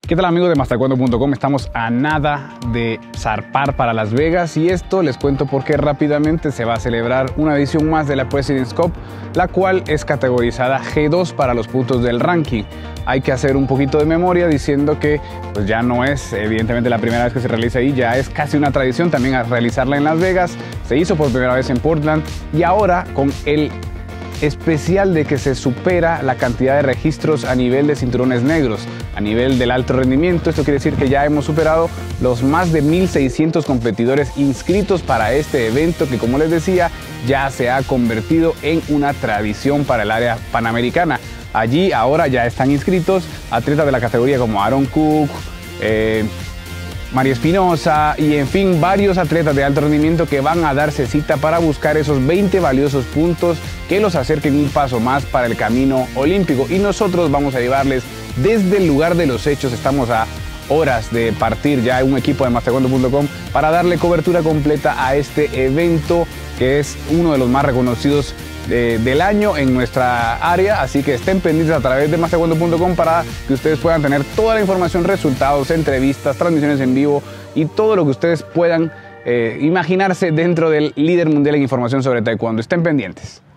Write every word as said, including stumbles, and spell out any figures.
¿Qué tal amigos de Más Taekwondo punto com? Estamos a nada de zarpar para Las Vegas y esto les cuento porque rápidamente se va a celebrar una edición más de la President's Cup, la cual es categorizada G dos para los puntos del ranking. Hay que hacer un poquito de memoria diciendo que pues ya no es evidentemente la primera vez que se realiza ahí, ya es casi una tradición también a realizarla en Las Vegas. Se hizo por primera vez en Portland y ahora con el especial de que se supera la cantidad de registros a nivel de cinturones negros, a nivel del alto rendimiento. Esto quiere decir que ya hemos superado los más de mil seiscientos competidores inscritos para este evento que, como les decía, ya se ha convertido en una tradición para el área panamericana. Allí ahora ya están inscritos atletas de la categoría como Aaron Cook, eh, María Espinosa y en fin varios atletas de alto rendimiento que van a darse cita para buscar esos veinte valiosos puntos que los acerquen un paso más para el camino olímpico, y nosotros vamos a llevarles desde el lugar de los hechos. Estamos a horas de partir ya un equipo de Más Taekwondo punto com para darle cobertura completa a este evento que es uno de los más reconocidos De, del año en nuestra área, así que estén pendientes a través de Más Taekwondo punto com para que ustedes puedan tener toda la información, resultados, entrevistas, transmisiones en vivo y todo lo que ustedes puedan eh, imaginarse dentro del líder mundial en información sobre taekwondo. Estén pendientes.